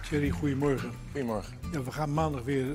Thierry, goedemorgen. Goedemorgen. Ja, we gaan maandag weer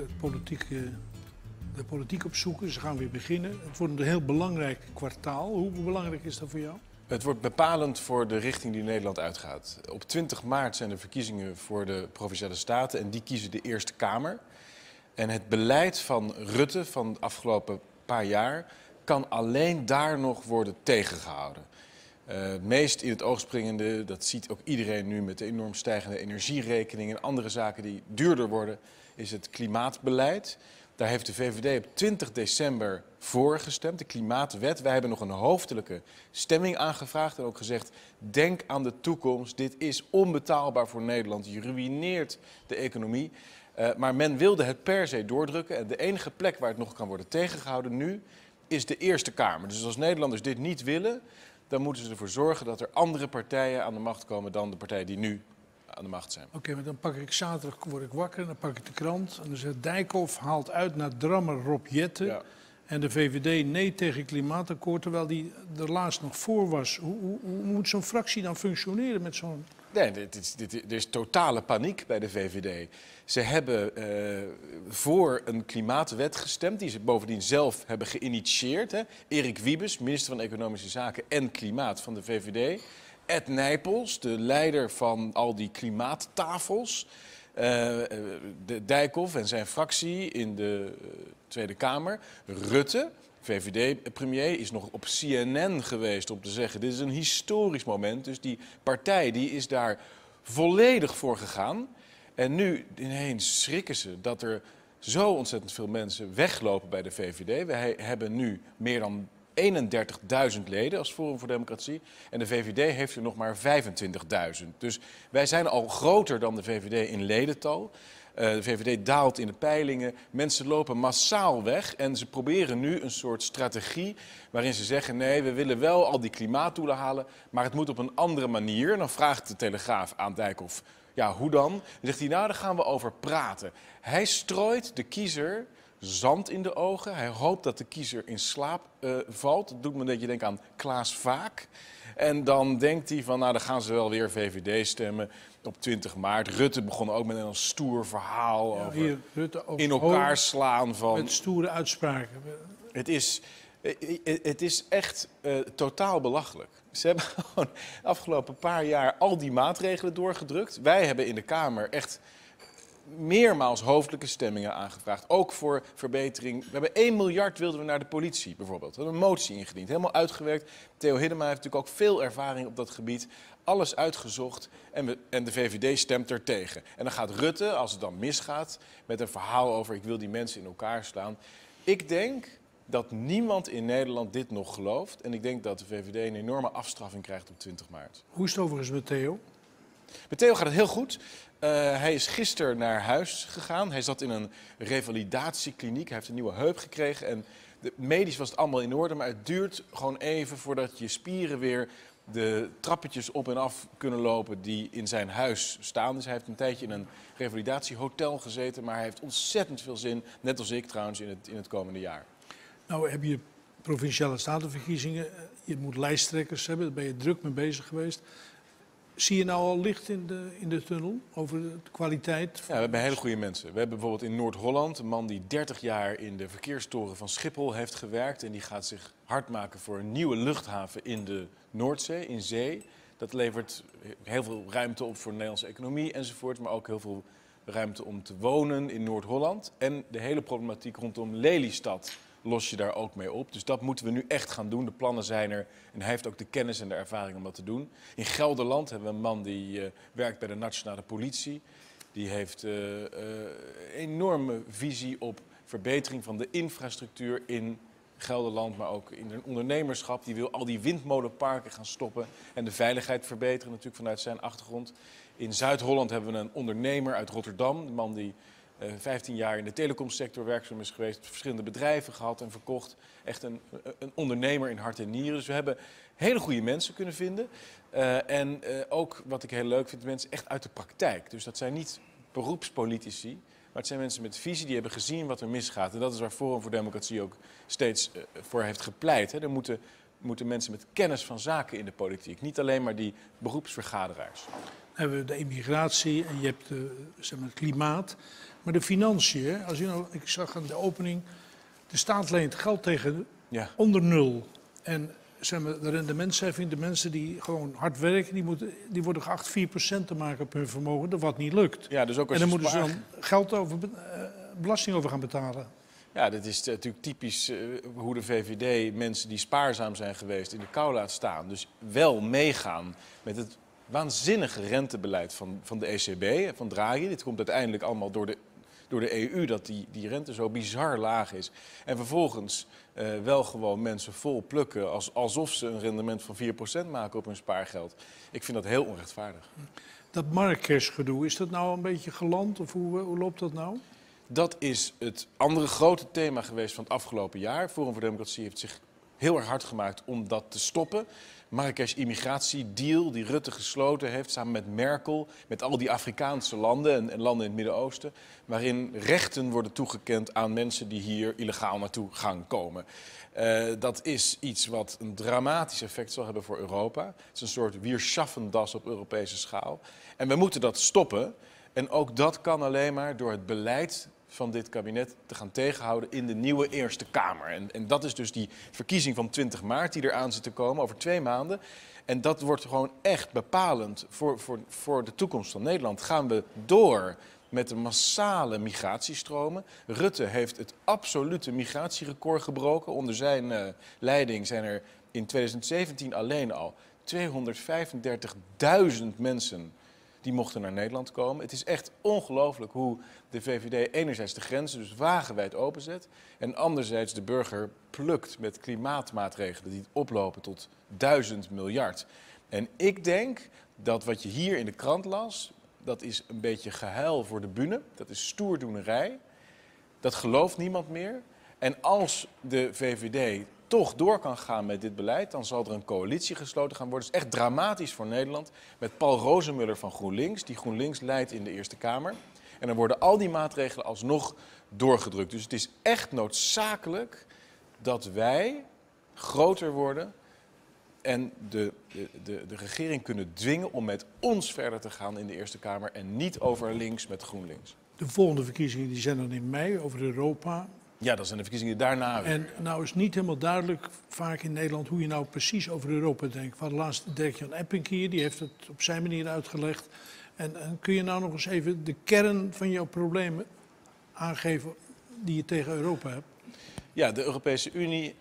de politiek opzoeken. Ze gaan weer beginnen. Het wordt een heel belangrijk kwartaal. Hoe belangrijk is dat voor jou? Het wordt bepalend voor de richting die Nederland uitgaat. Op 20 maart zijn de verkiezingen voor de Provinciale Staten en die kiezen de Eerste Kamer. En het beleid van Rutte van de afgelopen paar jaar kan alleen daar nog worden tegengehouden. Het meest in het oog springende, dat ziet ook iedereen nu met de enorm stijgende energierekening en andere zaken die duurder worden, is het klimaatbeleid. Daar heeft de VVD op 20 december voor gestemd, de klimaatwet. Wij hebben nog een hoofdelijke stemming aangevraagd en ook gezegd, denk aan de toekomst. Dit is onbetaalbaar voor Nederland, je ruïneert de economie. Maar men wilde het per se doordrukken en de enige plek waar het nog kan worden tegengehouden nu is de Eerste Kamer. Dus als Nederlanders dit niet willen, dan moeten ze ervoor zorgen dat er andere partijen aan de macht komen dan de partijen die nu aan de macht zijn. Oké, maar dan pak ik zaterdag, word ik wakker, dan pak ik de krant en dan zegt Dijkhoff haalt uit naar drammer Rob Jetten. Ja. En de VVD nee tegen klimaatakkoord, terwijl die er laatst nog voor was. Hoe moet zo'n fractie dan functioneren met zo'n... Nee, er is totale paniek bij de VVD. Ze hebben voor een klimaatwet gestemd, die ze bovendien zelf hebben geïnitieerd. Hè. Erik Wiebes, minister van Economische Zaken en Klimaat van de VVD. Ed Nijpels, de leider van al die klimaattafels. De Dijkhoff en zijn fractie in de Tweede Kamer. Rutte, VVD-premier, is nog op CNN geweest om te zeggen, dit is een historisch moment. Dus die partij die is daar volledig voor gegaan. En nu ineens schrikken ze dat er zo ontzettend veel mensen weglopen bij de VVD. Wij hebben nu meer dan 31.000 leden als Forum voor Democratie. En de VVD heeft er nog maar 25.000. Dus wij zijn al groter dan de VVD in ledental. De VVD daalt in de peilingen. Mensen lopen massaal weg. En ze proberen nu een soort strategie waarin ze zeggen, nee, we willen wel al die klimaatdoelen halen, maar het moet op een andere manier. En dan vraagt de Telegraaf aan Dijkhoff, ja, hoe dan? Dan zegt hij, nou, daar gaan we over praten. Hij strooit de kiezer zand in de ogen. Hij hoopt dat de kiezer in slaap valt. Dat doet me een beetje denken aan Klaas Vaak. En dan denkt hij van, nou, dan gaan ze wel weer VVD stemmen op 20 maart. Rutte begon ook met een stoer verhaal over hier, Rutte ook in elkaar slaan van... Met stoere uitspraken. Het is echt totaal belachelijk. Ze hebben gewoon de afgelopen paar jaar al die maatregelen doorgedrukt. Wij hebben in de Kamer echt meermaals hoofdelijke stemmingen aangevraagd. Ook voor verbetering. We hebben 1 miljard wilden we naar de politie bijvoorbeeld. We hebben een motie ingediend, helemaal uitgewerkt. Theo Hiddema heeft natuurlijk ook veel ervaring op dat gebied. Alles uitgezocht en de VVD stemt er tegen. En dan gaat Rutte, als het dan misgaat, met een verhaal over ik wil die mensen in elkaar slaan. Ik denk dat niemand in Nederland dit nog gelooft. En ik denk dat de VVD een enorme afstraffing krijgt op 20 maart. Hoe is het overigens met Theo? Met Theo gaat het heel goed. Hij is gisteren naar huis gegaan. Hij zat in een revalidatiekliniek. Hij heeft een nieuwe heup gekregen. En medisch was het allemaal in orde. Maar het duurt gewoon even voordat je spieren weer de trappetjes op en af kunnen lopen die in zijn huis staan. Dus hij heeft een tijdje in een revalidatiehotel gezeten. Maar hij heeft ontzettend veel zin, net als ik trouwens, in het komende jaar. Nou heb je provinciale statenverkiezingen. Je moet lijsttrekkers hebben. Daar ben je druk mee bezig geweest. Zie je nou al licht in de tunnel over de kwaliteit? Ja, we hebben hele goede mensen. We hebben bijvoorbeeld in Noord-Holland een man die 30 jaar in de verkeerstoren van Schiphol heeft gewerkt. En die gaat zich hard maken voor een nieuwe luchthaven in de Noordzee, in zee. Dat levert heel veel ruimte op voor de Nederlandse economie enzovoort. Maar ook heel veel ruimte om te wonen in Noord-Holland. En de hele problematiek rondom Lelystad los je daar ook mee op. Dus dat moeten we nu echt gaan doen. De plannen zijn er en hij heeft ook de kennis en de ervaring om dat te doen. In Gelderland hebben we een man die werkt bij de Nationale Politie. Die heeft een enorme visie op verbetering van de infrastructuur in Gelderland, maar ook in een ondernemerschap. Die wil al die windmolenparken gaan stoppen en de veiligheid verbeteren, natuurlijk vanuit zijn achtergrond. In Zuid-Holland hebben we een ondernemer uit Rotterdam, een man die 15 jaar in de telecomsector werkzaam is geweest, verschillende bedrijven gehad en verkocht. Echt een ondernemer in hart en nieren. Dus we hebben hele goede mensen kunnen vinden. En ook, wat ik heel leuk vind, mensen echt uit de praktijk. Dus dat zijn niet beroepspolitici, maar het zijn mensen met visie die hebben gezien wat er misgaat. En dat is waar Forum voor Democratie ook steeds voor heeft gepleit. Hè. Er moeten mensen met kennis van zaken in de politiek. Niet alleen maar die beroepsvergaderaars. hebben we de immigratie en je hebt zeg maar, het klimaat. Maar de financiën, als je nou, ik zag aan de opening, de staat leent geld tegen onder nul. En zeg maar, de rendementsheffing, de mensen die gewoon hard werken, die worden geacht 4% te maken op hun vermogen, wat niet lukt. Ja, dus ook als en dan je moeten ze dan geld belasting over gaan betalen. Ja, dit is natuurlijk typisch hoe de VVD mensen die spaarzaam zijn geweest in de kou laat staan. Dus wel meegaan met het waanzinnige rentebeleid van de ECB, van Draghi. Dit komt uiteindelijk allemaal door de EU, dat die rente zo bizar laag is. En vervolgens wel gewoon mensen vol plukken alsof ze een rendement van 4% maken op hun spaargeld. Ik vind dat heel onrechtvaardig. Dat Marrakesh-gedoe, is dat nou een beetje geland of hoe loopt dat nou? Dat is het andere grote thema geweest van het afgelopen jaar. Forum voor Democratie heeft zich heel erg hard gemaakt om dat te stoppen. Marrakesh-immigratiedeal die Rutte gesloten heeft samen met Merkel, met al die Afrikaanse landen en landen in het Midden-Oosten, waarin rechten worden toegekend aan mensen die hier illegaal naartoe gaan komen. Dat is iets wat een dramatisch effect zal hebben voor Europa. Het is een soort Wir schaffen das op Europese schaal. En we moeten dat stoppen. En ook dat kan alleen maar door het beleid van dit kabinet te gaan tegenhouden in de nieuwe Eerste Kamer. En dat is dus die verkiezing van 20 maart die eraan zit te komen, over 2 maanden. En dat wordt gewoon echt bepalend voor de toekomst van Nederland. Gaan we door met de massale migratiestromen? Rutte heeft het absolute migratierecord gebroken. Onder zijn leiding zijn er in 2017 alleen al 235.000 mensen die mochten naar Nederland komen. Het is echt ongelooflijk hoe de VVD enerzijds de grenzen dus wagenwijd openzet en anderzijds de burger plukt met klimaatmaatregelen die oplopen tot 1000 miljard. En ik denk dat wat je hier in de krant las, dat is een beetje gehuil voor de bühne. Dat is stoerdoenerij. Dat gelooft niemand meer. En als de VVD toch door kan gaan met dit beleid, dan zal er een coalitie gesloten gaan worden. Het is echt dramatisch voor Nederland. Met Paul Rozemuller van GroenLinks, die GroenLinks leidt in de Eerste Kamer. En dan worden al die maatregelen alsnog doorgedrukt. Dus het is echt noodzakelijk dat wij groter worden en de regering kunnen dwingen om met ons verder te gaan in de Eerste Kamer en niet over links met GroenLinks. De volgende verkiezingen die zijn dan in mei over Europa. Ja, dat zijn de verkiezingen daarna. En nou is niet helemaal duidelijk vaak in Nederland hoe je nou precies over Europa denkt. We hadden laatst Dirk-Jan Eppink hier, die heeft het op zijn manier uitgelegd. En kun je nou nog eens even de kern van jouw problemen aangeven die je tegen Europa hebt? Ja, de Europese Unie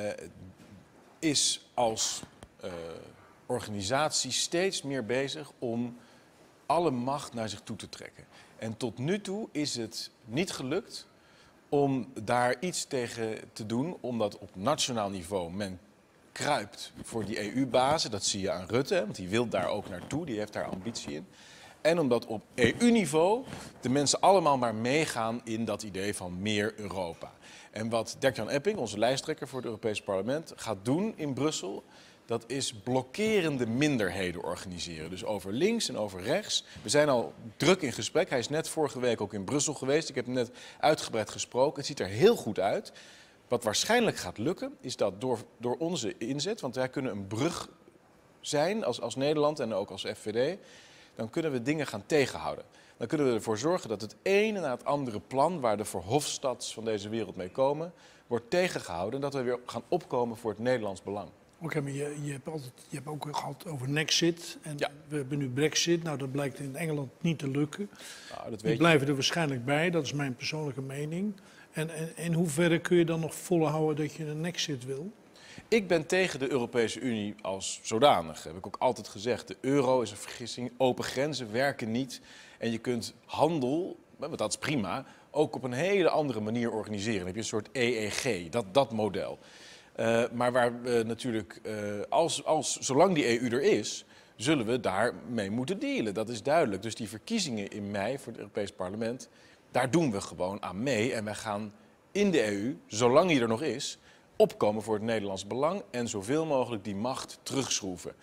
is als organisatie steeds meer bezig om alle macht naar zich toe te trekken. En tot nu toe is het niet gelukt om daar iets tegen te doen, omdat op nationaal niveau men kruipt voor die EU-bazen. Dat zie je aan Rutte, want die wil daar ook naartoe, die heeft daar ambitie in. En omdat op EU-niveau de mensen allemaal maar meegaan in dat idee van meer Europa. En wat Dirk-Jan Eppink, onze lijsttrekker voor het Europees Parlement, gaat doen in Brussel, dat is blokkerende minderheden organiseren. Dus over links en over rechts. We zijn al druk in gesprek. Hij is net vorige week ook in Brussel geweest. Ik heb hem net uitgebreid gesproken. Het ziet er heel goed uit. Wat waarschijnlijk gaat lukken, is dat door onze inzet, want wij kunnen een brug zijn als Nederland en ook als FVD, dan kunnen we dingen gaan tegenhouden. Dan kunnen we ervoor zorgen dat het ene na het andere plan, waar de Verhofstadts van deze wereld mee komen, wordt tegengehouden en dat we weer gaan opkomen voor het Nederlands belang. Oké, maar je hebt ook gehad over Nexit en ja. We hebben nu Brexit. Nou, dat blijkt in Engeland niet te lukken. Nou, dat Die blijven er waarschijnlijk bij, dat is mijn persoonlijke mening. En in hoeverre kun je dan nog volhouden dat je een Nexit wil? Ik ben tegen de Europese Unie als zodanig. Heb ik ook altijd gezegd. De euro is een vergissing. Open grenzen werken niet. En je kunt handel, want dat is prima, ook op een hele andere manier organiseren. Dan heb je een soort EEG, dat model. Maar waar we natuurlijk, zolang die EU er is, zullen we daarmee moeten dealen. Dat is duidelijk. Dus die verkiezingen in mei voor het Europees Parlement, daar doen we gewoon aan mee. En wij gaan in de EU, zolang die er nog is, opkomen voor het Nederlands belang en zoveel mogelijk die macht terugschroeven.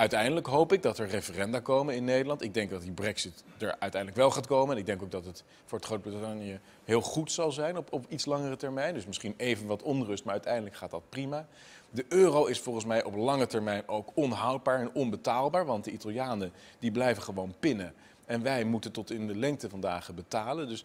Uiteindelijk hoop ik dat er referenda komen in Nederland. Ik denk dat die brexit er uiteindelijk wel gaat komen. En ik denk ook dat het voor het Groot-Brittannië heel goed zal zijn op iets langere termijn. Dus misschien even wat onrust, maar uiteindelijk gaat dat prima. De euro is volgens mij op lange termijn ook onhoudbaar en onbetaalbaar. Want de Italianen die blijven gewoon pinnen. En wij moeten tot in de lengte van dagen betalen. Dus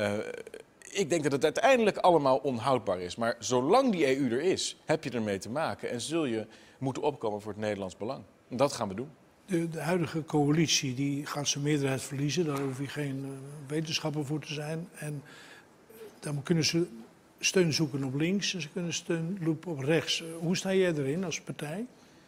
ik denk dat het uiteindelijk allemaal onhoudbaar is. Maar zolang die EU er is, heb je ermee te maken. En zul je moeten opkomen voor het Nederlands belang. En dat gaan we doen. De huidige coalitie die gaat zijn meerderheid verliezen. Daar hoef je geen wetenschapper voor te zijn. En dan kunnen ze steun zoeken op links en ze kunnen steun zoeken op rechts. Hoe sta jij erin als partij?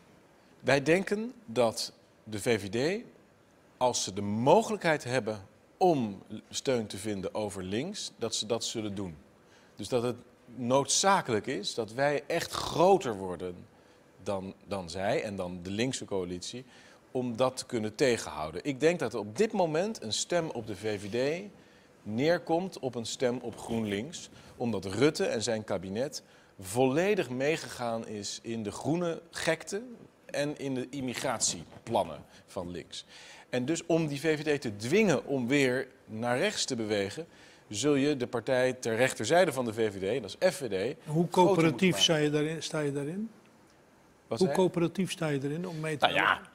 Wij denken dat de VVD, als ze de mogelijkheid hebben om steun te vinden over links, dat ze dat zullen doen. Dus dat het noodzakelijk is dat wij echt groter worden dan zij en dan de linkse coalitie, om dat te kunnen tegenhouden. Ik denk dat op dit moment een stem op de VVD neerkomt op een stem op GroenLinks, omdat Rutte en zijn kabinet volledig meegegaan is in de groene gekte en in de immigratieplannen van links. En dus om die VVD te dwingen om weer naar rechts te bewegen, zul je de partij ter rechterzijde van de VVD, dat is FVD... Hoe coöperatief sta je daarin? Hoe coöperatief sta je erin om mee te doen? Nou ja,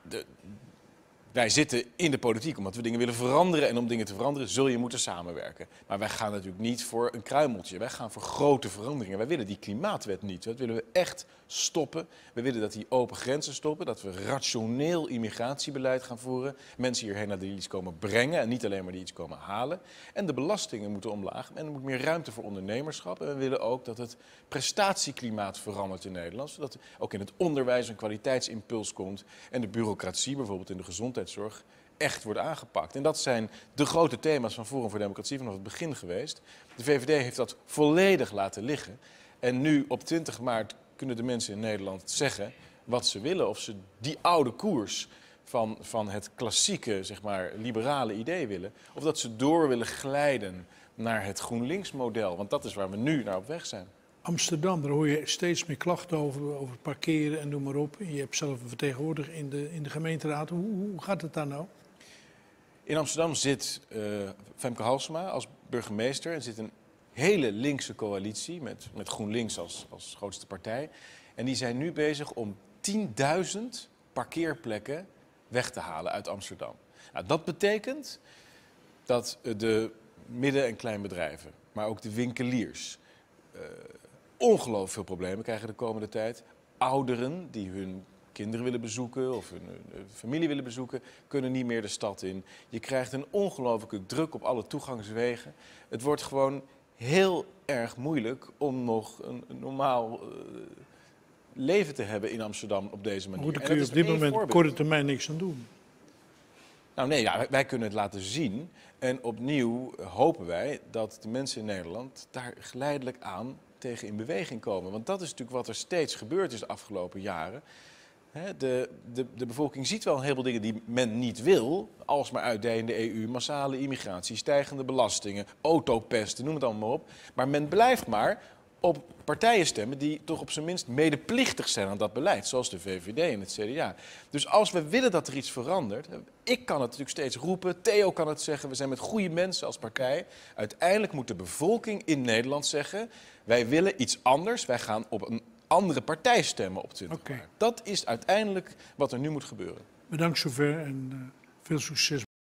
wij zitten in de politiek omdat we dingen willen veranderen. En om dingen te veranderen zul je moeten samenwerken. Maar wij gaan natuurlijk niet voor een kruimeltje. Wij gaan voor grote veranderingen. Wij willen die klimaatwet niet. Dat willen we echt stoppen. We willen dat die open grenzen stoppen. Dat we rationeel immigratiebeleid gaan voeren. Mensen hierheen naar die iets komen brengen. En niet alleen maar die iets komen halen. En de belastingen moeten omlaag. En er moet meer ruimte voor ondernemerschap. En we willen ook dat het prestatieklimaat verandert in Nederland. Zodat ook in het onderwijs een kwaliteitsimpuls komt. En de bureaucratie bijvoorbeeld in de gezondheidszorg echt wordt aangepakt. En dat zijn de grote thema's van Forum voor Democratie vanaf het begin geweest. De VVD heeft dat volledig laten liggen. En nu op 20 maart kunnen de mensen in Nederland zeggen wat ze willen. Of ze die oude koers van het klassieke, zeg maar, liberale idee willen. Of dat ze door willen glijden naar het GroenLinks-model. Want dat is waar we nu naar op weg zijn. Amsterdam, daar hoor je steeds meer klachten over parkeren en noem maar op. Je hebt zelf een vertegenwoordiger in de gemeenteraad. Hoe gaat het daar nou? In Amsterdam zit Femke Halsema als burgemeester en zit een hele linkse coalitie met GroenLinks als grootste partij. En die zijn nu bezig om 10.000 parkeerplekken weg te halen uit Amsterdam. Nou, dat betekent dat de midden- en kleinbedrijven, maar ook de winkeliers, ongelooflijk veel problemen krijgen de komende tijd. Ouderen die hun kinderen willen bezoeken of hun familie willen bezoeken, kunnen niet meer de stad in. Je krijgt een ongelooflijke druk op alle toegangswegen. Het wordt gewoon heel erg moeilijk om nog een normaal leven te hebben in Amsterdam op deze manier. Hoe kun je op dit moment op korte termijn niks aan doen? Nou nee, ja, wij kunnen het laten zien. En opnieuw hopen wij dat de mensen in Nederland daar geleidelijk aan tegen in beweging komen. Want dat is natuurlijk wat er steeds gebeurd is de afgelopen jaren. De bevolking ziet wel een heleboel dingen die men niet wil. Alsmaar uitdijen in de EU, massale immigratie, stijgende belastingen, autopesten, noem het allemaal op. Maar men blijft maar op partijen stemmen die toch op zijn minst medeplichtig zijn aan dat beleid. Zoals de VVD en het CDA. Dus als we willen dat er iets verandert. Ik kan het natuurlijk steeds roepen. Theo kan het zeggen. We zijn met goede mensen als partij. Uiteindelijk moet de bevolking in Nederland zeggen: wij willen iets anders. Wij gaan op een andere partij stemmen op 20 maart. Dat is uiteindelijk wat er nu moet gebeuren. Bedankt zover en veel succes.